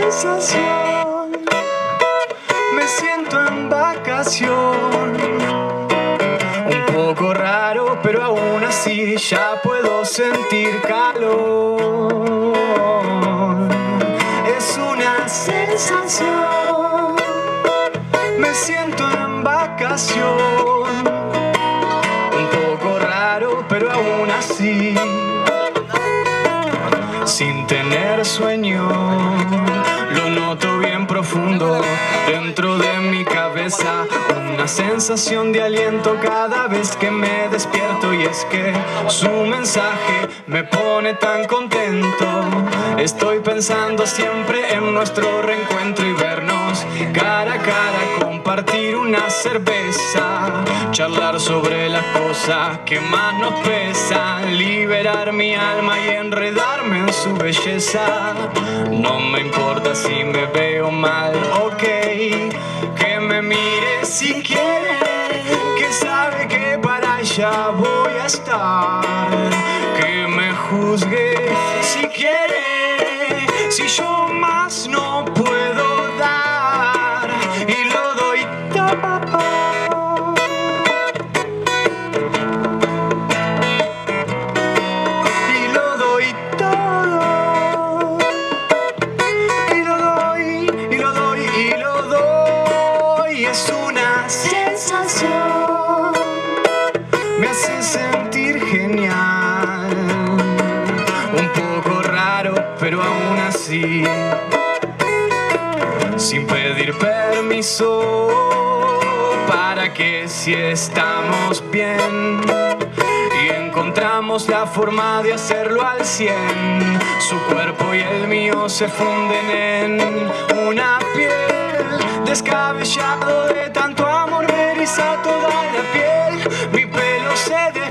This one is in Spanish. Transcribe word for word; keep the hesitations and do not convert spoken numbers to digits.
sensación. Me siento en vacación. Un poco raro, pero aún así ya puedo sentir calor. Es una sensación. Me siento en vacación. Un poco raro, pero aún así, sin tener sueño, lo noto bien profundo dentro de mi cabeza. Una sensación de aliento cada vez que me despierto, y es que su mensaje me pone tan contento. Estoy pensando siempre en nuestro reencuentro y vernos cara a cara, compartir una cerveza, charlar sobre las cosas que más nos pesan, liberar mi alma y enredarme en su belleza. No me importa si me veo mal, ok, que me mire si quiere, que sabe que para allá voy a estar, que me juzgue si quiere, si yo más no puedo dar y lo doy todo. Y lo doy todo. Y lo doy, y lo doy, y lo doy. Es una sensación. Me hace sentir genial. Un poco raro, pero aún así, sin pedir permiso, para que si estamos bien y encontramos la forma de hacerlo al cien, su cuerpo y el mío se funden en una piel, descabellado de tanto amor, me eriza toda la piel, mi pelo se